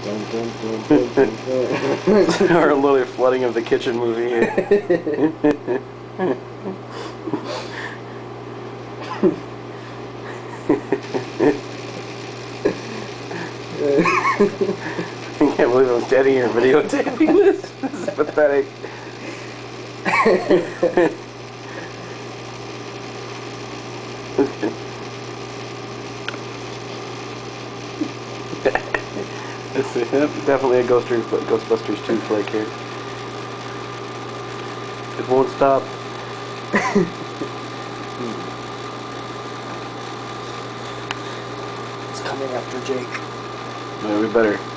Dun, dun, dun, dun, dun, dun. Our little flooding of the kitchen movie here. I can't believe I'm standing here videotaping this. This is pathetic. It's definitely a Ghostbusters 2 flick here. It won't stop. It's coming after Jake. Yeah, we better.